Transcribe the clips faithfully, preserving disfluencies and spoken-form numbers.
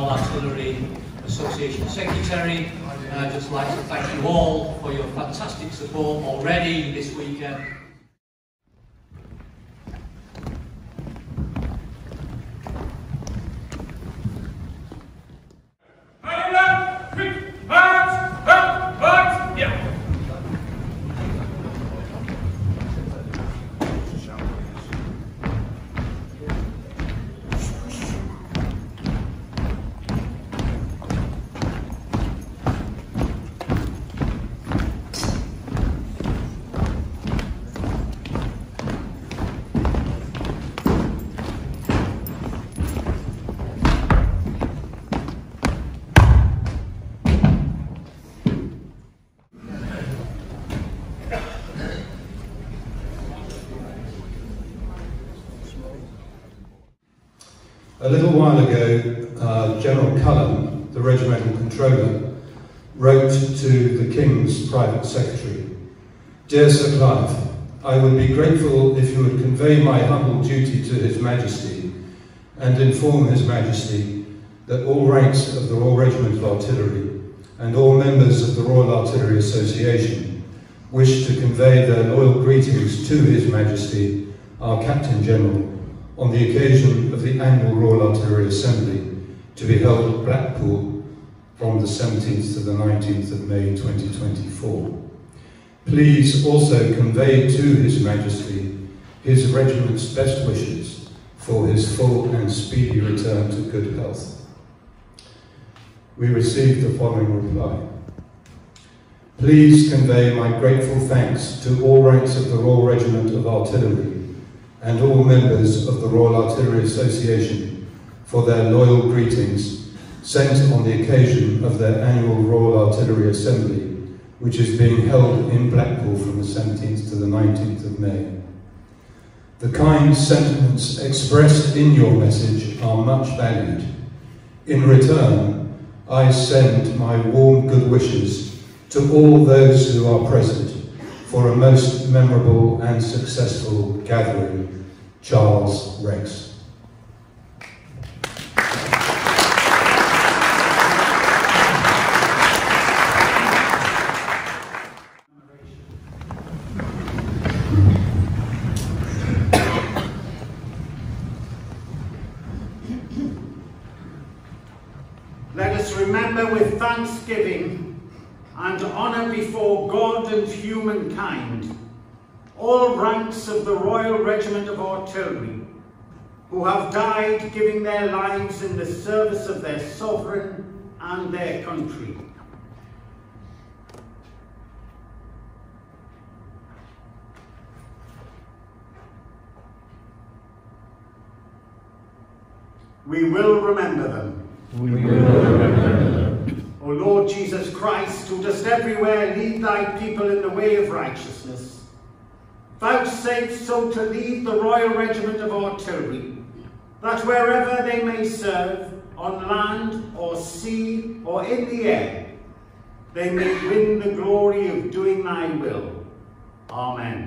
Royal Artillery Association Secretary. And I'd just like to thank you all for your fantastic support already this weekend. A little while ago, uh, General Cullen, the regimental controller, wrote to the King's private secretary, "Dear Sir Clive, I would be grateful if you would convey my humble duty to His Majesty and inform His Majesty that all ranks of the Royal Regiment of Artillery and all members of the Royal Artillery Association wish to convey their loyal greetings to His Majesty, our Captain General, on the occasion of the annual Royal Artillery Assembly to be held at Blackpool from the seventeenth to the nineteenth of May twenty twenty-four. Please also convey to His Majesty his regiment's best wishes for his full and speedy return to good health." We received the following reply. "Please convey my grateful thanks to all ranks of the Royal Regiment of Artillery and all members of the Royal Artillery Association for their loyal greetings sent on the occasion of their annual Royal Artillery Assembly, which is being held in Blackpool from the seventeenth to the nineteenth of May. The kind sentiments expressed in your message are much valued. In return, I send my warm good wishes to all those who are present for a most memorable and successful gathering. Charles Rex." Let us remember with thanksgiving and honour before God and humankind all ranks of the Royal Regiment of Artillery who have died giving their lives in the service of their sovereign and their country. We will remember them. We will remember them. O Lord Jesus Christ, who dost everywhere lead thy people in the way of righteousness, vouchsafe so to lead the Royal Regiment of Artillery, that wherever they may serve, on land or sea or in the air, they may win the glory of doing thy will. Amen.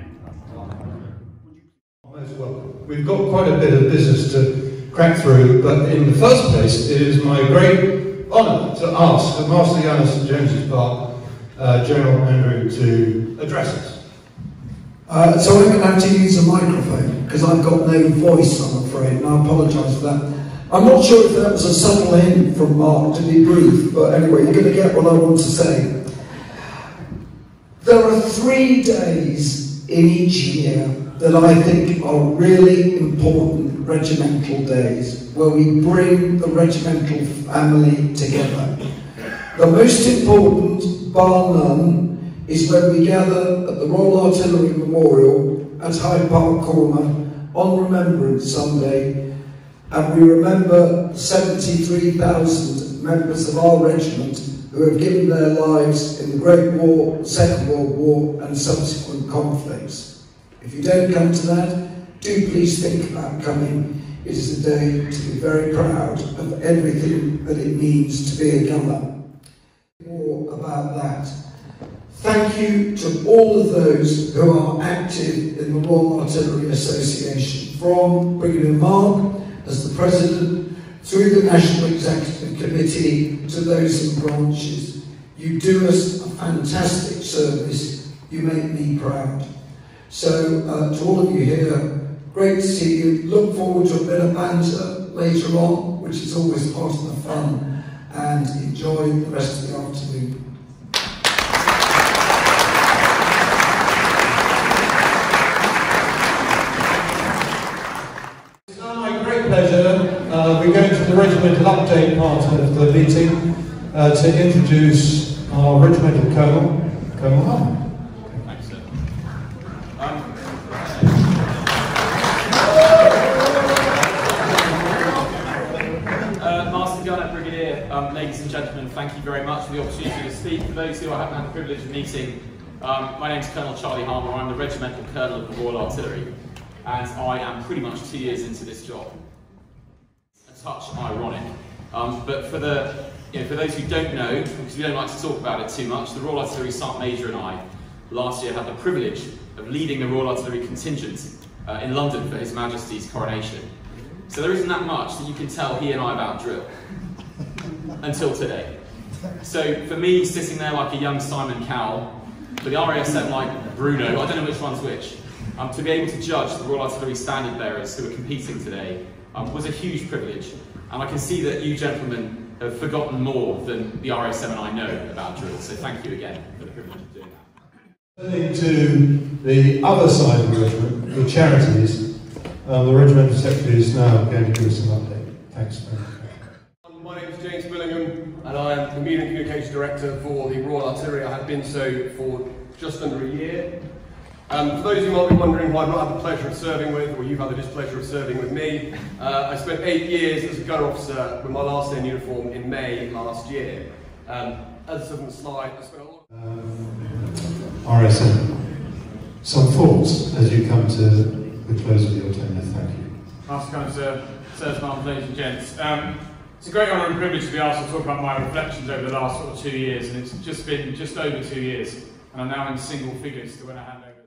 Most welcome. We've got quite a bit of business to crack through, but in the first place, it is my great honour to ask at Master Yana St James's Park, uh, General Andrew to address us. Uh, so I'm going to have to use a microphone because I've got no voice, I'm afraid, and I apologise for that. I'm not sure if that was a subtle hint from Mark to be brief, but anyway, you're going to get what I want to say. There are three days in each year that I think are really important regimental days, where we bring the regimental family together. The most important, bar none, is when we gather at the Royal Artillery Memorial at Hyde Park Corner on Remembrance Sunday, and we remember seventy-three thousand members of our regiment who have given their lives in the Great War, Second World War and subsequent conflicts. If you don't come to that, do please think about coming. It is a day to be very proud of everything that it means to be a gunner. More about that. Thank you to all of those who are active in the Royal Artillery Association, from Brigadier Mark as the President, through the National Executive Committee to those in branches. You do us a fantastic service. You make me proud. So uh, to all of you here, great to see you. Look forward to a bit of banter later on, which is always part of the fun, and enjoy the rest of the afternoon. It's now my great pleasure, uh, we're going to the regimental update part of the meeting uh, to introduce our regimental colonel, Colonel Hall. Thanks, sir. Um, uh, Master Gunner Brigadier, um, ladies and gentlemen, thank you very much for the opportunity to speak. For those who I haven't had the privilege of meeting, um, my name is Colonel Charlie Harmer. I'm the Regimental Colonel of the Royal Artillery, and I am pretty much two years into this job. A touch ironic, um, but for the you know, for those who don't know, because we don't like to talk about it too much, the Royal Artillery Sergeant Major and I last year had the privilege of leading the Royal Artillery contingent uh, in London for His Majesty's coronation. So there isn't that much that you can tell he and I about drill until today. So for me, sitting there like a young Simon Cowell, for the R A S M like Bruno, I don't know which one's which, um, to be able to judge the Royal Artillery standard bearers who are competing today um, was a huge privilege. And I can see that you gentlemen have forgotten more than the R A S M and I know about drill. So thank you again for the privilege of doing that. Turning to the other side of the regiment, the charities, um, the regimental secretary is now going to give us an update. Thanks very much. My name is James Billingham, and I am the Media and Communications Director for the Royal Artillery. I have been so for just under a year. Um, for those of you who might be wondering who I've not had the pleasure of serving with, or you've had the displeasure of serving with me, uh, I spent eight years as a gunner officer with my last day in uniform in May last year. Um, as I said on the slide, I spent a lot of Um, R S M, some thoughts as you come to the close of your tenure. Thank you. Master Gunner, Sir, Sirs, Ma'ams, ladies and gents. Um, it's a great honour and privilege to be asked to talk about my reflections over the last sort of two years, and it's just been just over two years, and I'm now in single figures to when I hand over.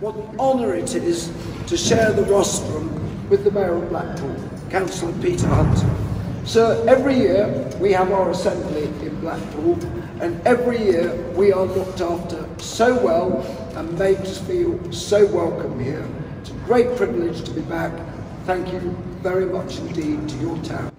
what an honour it is to share the rostrum with the Mayor of Blackpool, Councillor Peter Hunt. Sir, every year we have our assembly in Blackpool, and every year we are looked after so well and made to feel so welcome here. It's a great privilege to be back. Thank you very much indeed to your town.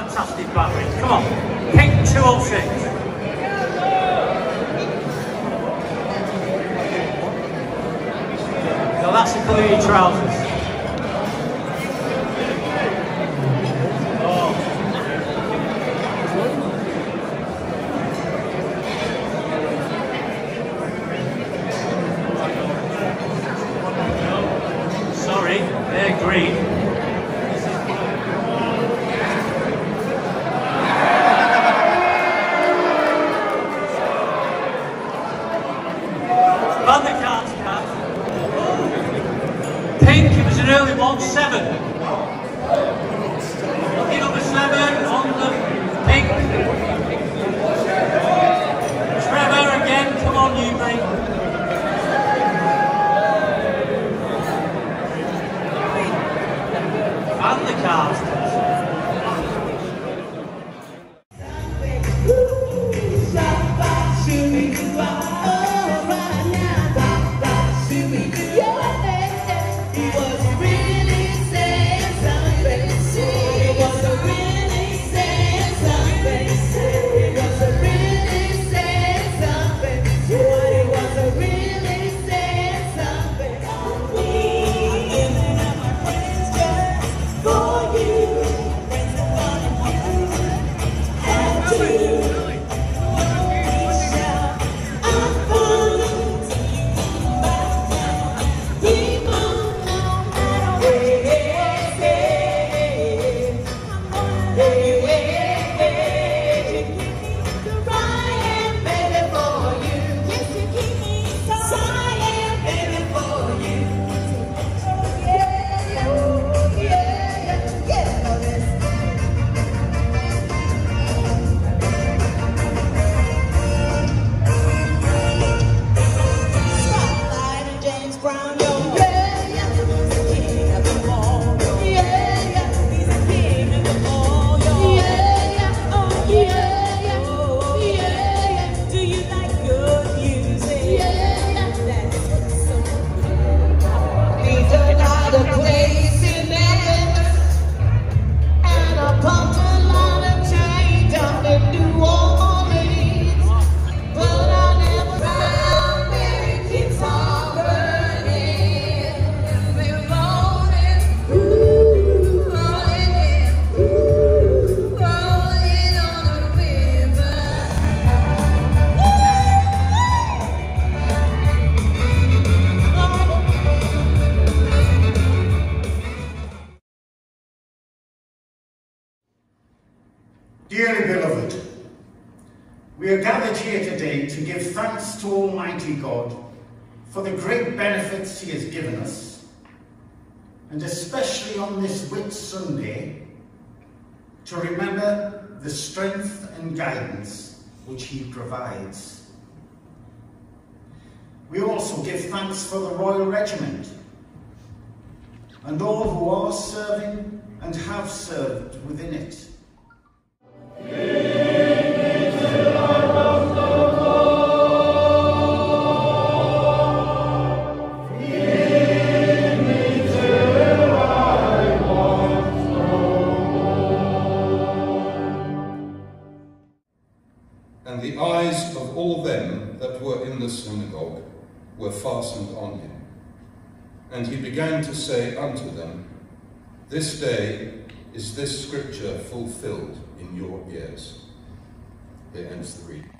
fantastic battery. Come on, pink two oh six. So that's the colour of your trousers. Oh. No, sorry, they're green. On the cards, Pat. Pink, it was an early one, seven. Looking number seven on the pink. Trevor again, come on you mate. And the cards. Dearly beloved, we are gathered here today to give thanks to Almighty God for the great benefits He has given us, and especially on this Whit Sunday, to remember the strength and guidance which He provides. We also give thanks for the Royal Regiment and all who are serving and have served within it. And the eyes of all them that were in the synagogue were fastened on him. And he began to say unto them, This day is this scripture fulfilled in your ears. Here ends the reading.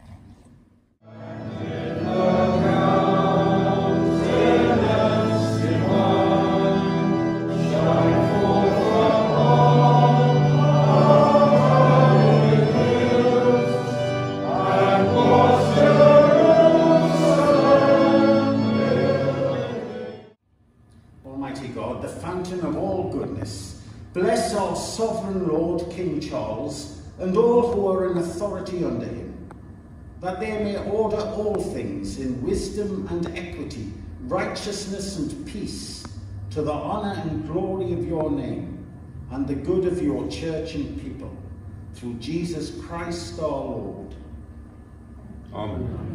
Almighty God, the fountain of all goodness, bless our sovereign Lord King Charles and all who are in authority under him, that they may order all things in wisdom and equity, righteousness and peace, to the honour and glory of your name, and the good of your church and people, through Jesus Christ our Lord. Amen.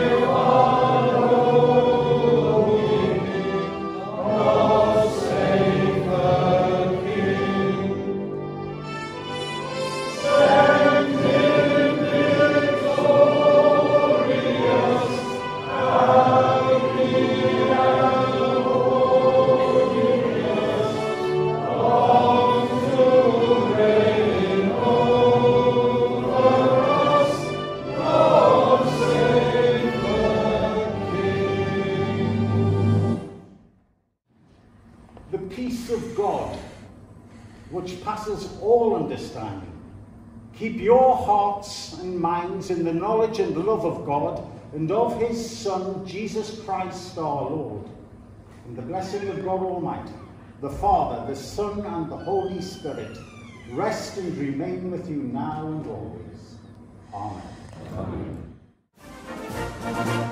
Say peace of God, which passes all understanding, keep your hearts and minds in the knowledge and love of God and of his Son, Jesus Christ our Lord. And the blessing of God Almighty, the Father, the Son, and the Holy Spirit, rest and remain with you now and always. Amen. Amen.